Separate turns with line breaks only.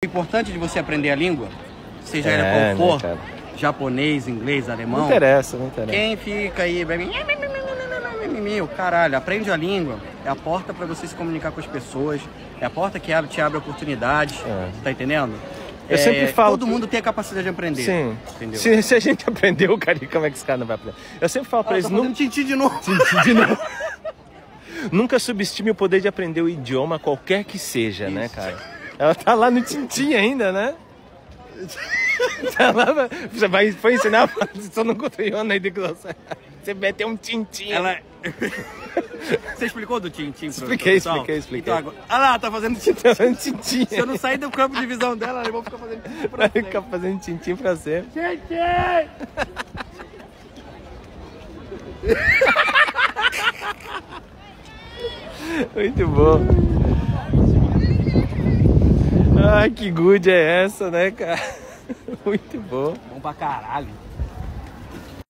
O importante de você aprender a língua, seja ela qual for,
né,
japonês, inglês, alemão...
Não interessa, não interessa.
Quem fica aí... Meu, caralho, aprende a língua. É a porta para você se comunicar com as pessoas. É a porta que te abre oportunidades. Tá entendendo?
Eu sempre falo...
Todo mundo tem a capacidade de aprender.
Sim.
Entendeu?
Se a gente aprendeu, cara, como é que esse cara não vai aprender? Eu sempre falo pra eles...
Tá fazendo tintim de novo.
Tintim de novo. Nunca subestime o poder de aprender o idioma, qualquer que seja, né, cara? Ela tá lá no tintim ainda, né? Tá lá, você foi ensinar só no cotriano aí de glossa. Você vai ter um tintim.
Ela... Você explicou do tintim?
Expliquei.
Então, agora... Ah lá, tá fazendo tintim.
Tá fazendo tintim.
Se eu não sair do campo de visão dela, eles vão ficar fazendo tintim pra
você. Vai ficar fazendo tintim pra sempre.
Tintim!
Muito bom. Ai, que good é essa, né, cara? Muito bom.
Bom pra caralho.